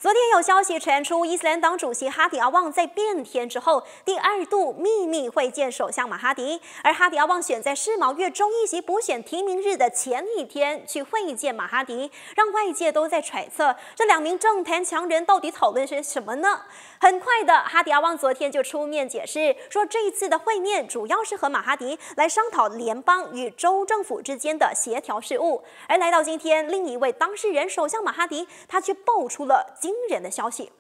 昨天有消息传出，伊斯兰党主席哈迪阿旺在变天之后，第2度秘密会见首相马哈迪，而哈迪阿旺选在世贸月中议席补选提名日的前一天去会见马哈迪，让外界都在揣测这2名政坛强人到底讨论些什么呢？很快的，哈迪阿旺昨天就出面解释说，这一次的会面主要是和马哈迪来商讨联邦与州政府之间的协调事务。而来到今天，另一位当事人首相马哈迪，他却爆出了惊人的消息。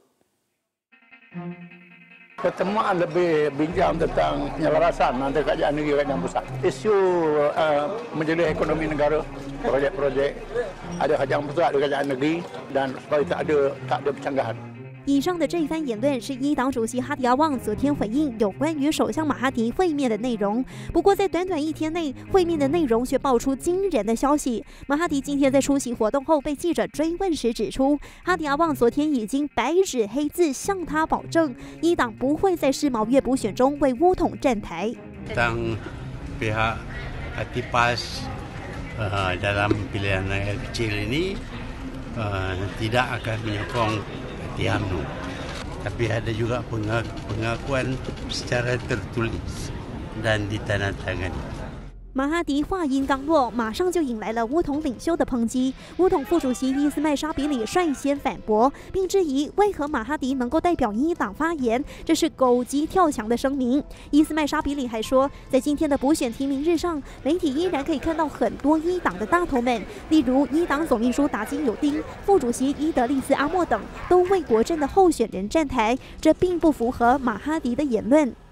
Pertemuan lebih bincang tentang penyelarasan antara kerajaan negeri dan pusat. Isu menjadi ekonomi negara, projek-projek ada kerajaan pusat, ada kerajaan negeri dan supaya tak ada percanggahan. 以上的这一番言论是伊党主席哈迪阿旺昨天回应有关于首相马哈迪会面的内容。不过，在短短1天内，会面的内容却爆出惊人的消息。马哈迪今天在出席活动后被记者追问时指出，哈迪阿旺昨天已经白纸黑字向他保证，伊党不会在世贸月补选中为乌统站台。 Tentang pihak Atipas dalam pilihan rakyat kecil ini tidak akan menyokong UMNO, tapi ada juga pengakuan secara tertulis dan ditandatangani. 马哈迪话音刚落，马上就引来了乌统领袖的抨击。乌统副主席伊斯麦沙比里率先反驳，并质疑为何马哈迪能够代表伊党发言，这是狗急跳墙的声明。伊斯麦沙比里还说，在今天的补选提名日上，媒体依然可以看到很多伊党的大头们，例如伊党总秘书达金尤丁、副主席伊德利斯阿莫等，都为国阵的候选人站台，这并不符合马哈迪的言论。